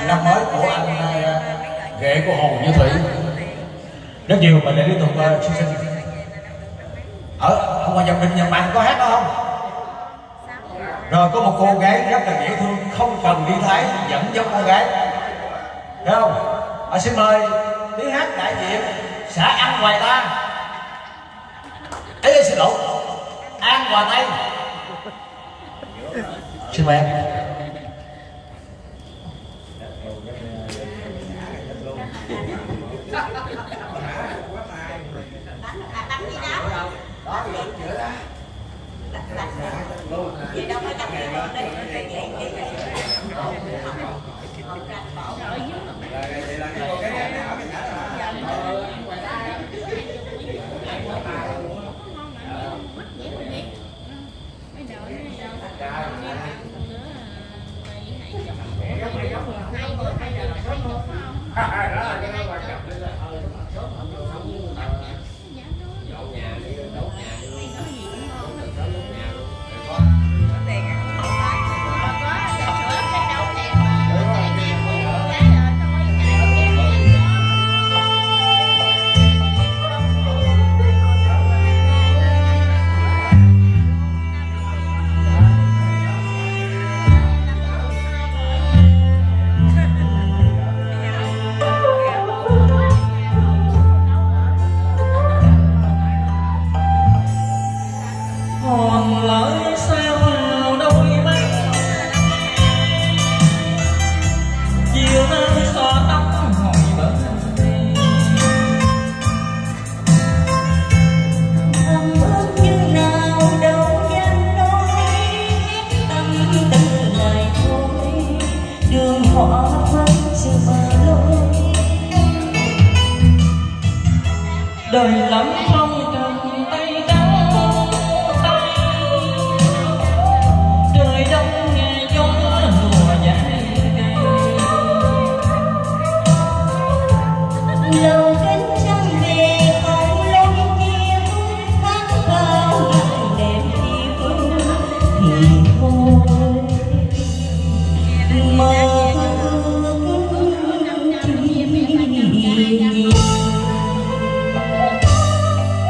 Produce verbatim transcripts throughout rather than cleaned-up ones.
năm mới của anh ghệ của Hồ Như Thủy. Rất nhiều mình để liên tục uh, xin xin. Ở ở ngoài dòng đình nhà Mạnh có hát đó không? Rồi có một cô gái rất là dễ thương, không cần đi thái, vẫn giống cô gái. Thấy không? À, xin mời tiếng hát đại diện xã An Hoài Ta. Ê, xin lỗi, An Hòa Tây. Xin mời em. Vậy đâu có chắc gì đâu đây. Đời lắm phong trần tay đắng tay, trời đông nghe gió lùa dài cây. Lâu cánh trăng về không lối chiều, hát bao ngày đêm yêu thì thôi mơ ước chi nhiều.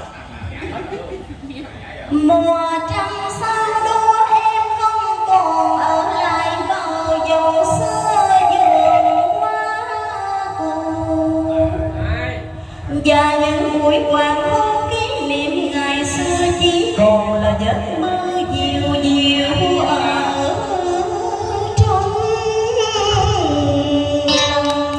Mùa trăng sao đua em không còn ở lại vào dòng xưa vườn hoa cù, và những buổi hoàng hôn kỷ niệm ngày xưa chỉ còn là giấc mơ dịu dịu ở trong lòng.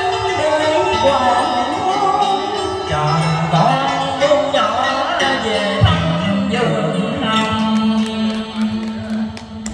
Chọn con đứa nhỏ về